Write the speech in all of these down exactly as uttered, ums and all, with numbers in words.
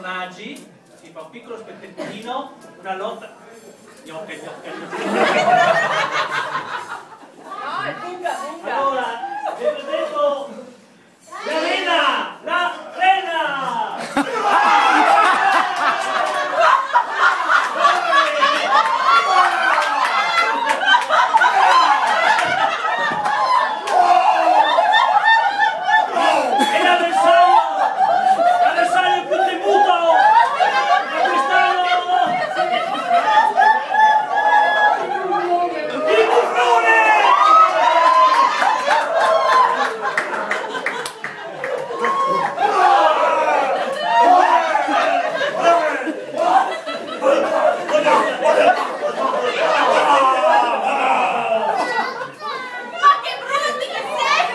personaggi, si fa un piccolo spezzettino, una lotta. Gnocca, gnocca, gnocca. No, è lunga, lunga. Allora, detto detto, la rena! La rena! E l'avversario! L'avversario più temuto! Da quest'anno! Il buffone! Ma che brutti che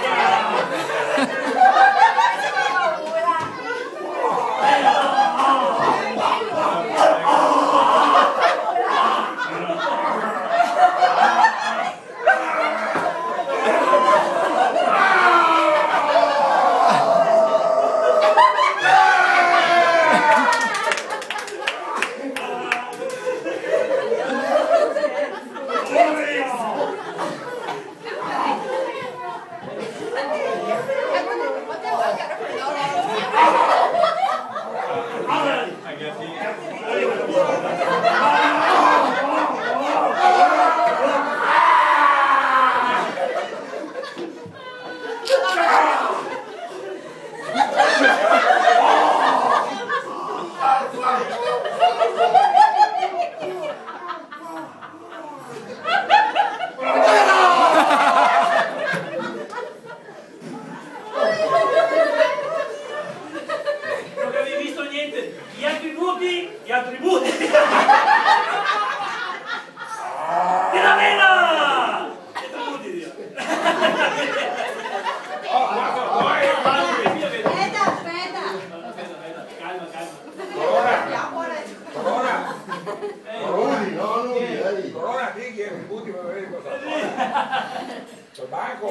Non avevi visto niente, gli attributi, gli attributi della vena! Gli attributi, Dio! Aspetta, aspetta. Calma, calma. Corona, Lui, no, lui, dai. Corona, di che attributi per vedere cosa fa. Sul banco.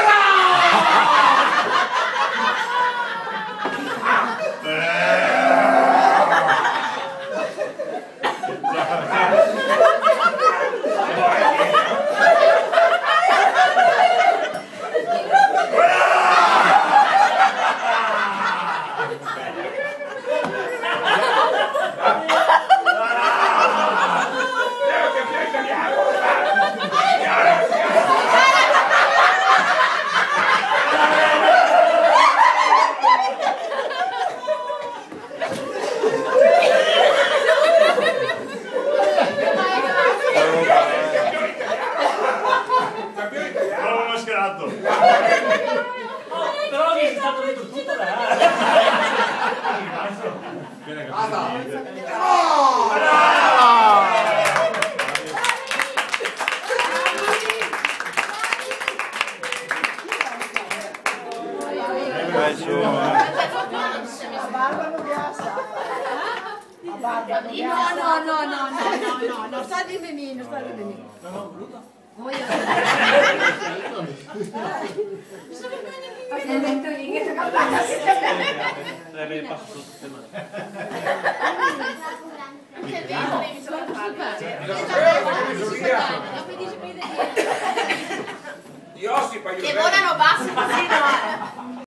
Bravo mascherato. Oh, però mi è stato detto tutto da... Bene capito. No, no, no, no, no, no, no, no, sta di femminile, sta di femminile. No, no, brutto. Voglio... Se metto lì che sto campando, si Deve avere passo sotto tutte le mani. Che bello, mi sono fatta. Io si paio Che volano bassi così, no?